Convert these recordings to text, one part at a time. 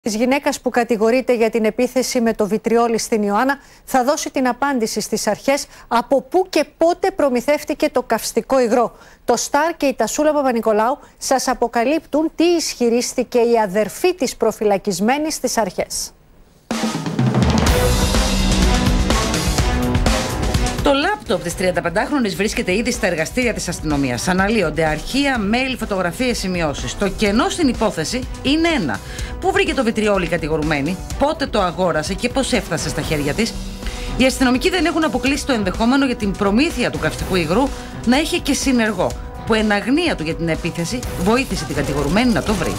Της γυναίκας που κατηγορείται για την επίθεση με το βιτριόλι στην Ιωάννα θα δώσει την απάντηση στις αρχές από πού και πότε προμηθεύτηκε το καυστικό υγρό. Το Σταρ και η Τασούλα Παπα-Νικολάου σας αποκαλύπτουν τι ισχυρίστηκε η αδερφή της προφυλακισμένης στις αρχές. Το λάπτοπ της 35χρονης βρίσκεται ήδη στα εργαστήρια της αστυνομίας. Αναλύονται αρχεία, mail, φωτογραφίες, σημειώσεις. Το κενό στην υπόθεση είναι ένα. Πού βρήκε το βιτριόλι κατηγορουμένη, πότε το αγόρασε και πώς έφτασε στα χέρια της. Οι αστυνομικοί δεν έχουν αποκλείσει το ενδεχόμενο για την προμήθεια του καυστικού υγρού να είχε και συνεργό, που εν αγνία του για την επίθεση βοήθησε την κατηγορουμένη να το βρει.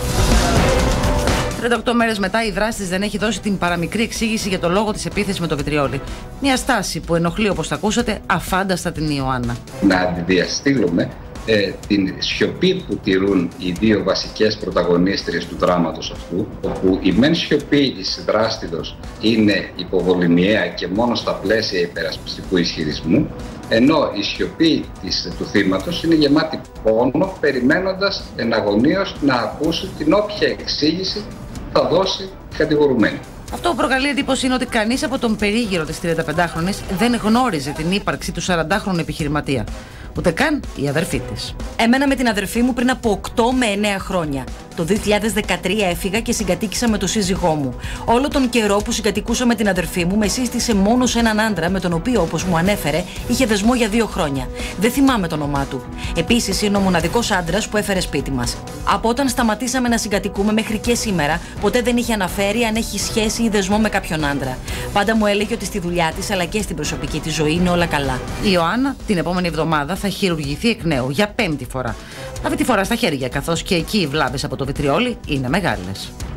38 μέρες μετά, η δράστης δεν έχει δώσει την παραμικρή εξήγηση για το λόγο της επίθεσης με το βιτριόλι. Μια στάση που ενοχλεί, όπως τα ακούσατε, αφάνταστα την Ιωάννα. Να αντιδιαστήλουμε την σιωπή που τηρούν οι δύο βασικές πρωταγωνίστριες του δράματος αυτού, όπου η μεν σιωπή της δράστηδος είναι υποβολημιαία και μόνο στα πλαίσια υπερασπιστικού ισχυρισμού, ενώ η σιωπή του θύματος είναι γεμάτη πόνο, περιμένοντας εναγωνίως να ακούσει την όποια εξήγηση θα δώσει η κατηγορουμένη. Αυτό που προκαλεί εντύπωση είναι ότι κανείς από τον περίγυρο της 35χρονης δεν γνώριζε την ύπαρξη του 40χρονου επιχειρηματία. Ούτε καν η αδερφή της. Έμενα με την αδερφή μου πριν από 8 με 9 χρόνια. Το 2013 έφυγα και συγκατοίκησα με τον σύζυγό μου. Όλο τον καιρό που συγκατοικούσα με την αδερφή μου, με σύστησε μόνο σε έναν άντρα με τον οποίο, όπως μου ανέφερε, είχε δεσμό για 2 χρόνια. Δεν θυμάμαι το όνομά του. Επίσης, είναι ο μοναδικός άντρας που έφερε σπίτι μας. Από όταν σταματήσαμε να συγκατοικούμε μέχρι και σήμερα, ποτέ δεν είχε αναφέρει αν έχει σχέση ή δεσμό με κάποιον άντρα. Πάντα μου έλεγε ότι στη δουλειά της αλλά και στην προσωπική της ζωή είναι όλα καλά. Η Ιωάννα την επόμενη εβδομάδα θα χειρουργηθεί εκ νέου για 5η φορά. Αυτή τη φορά στα χέρια, καθώς και εκεί οι βλάβες από το βιτριόλι είναι μεγάλες.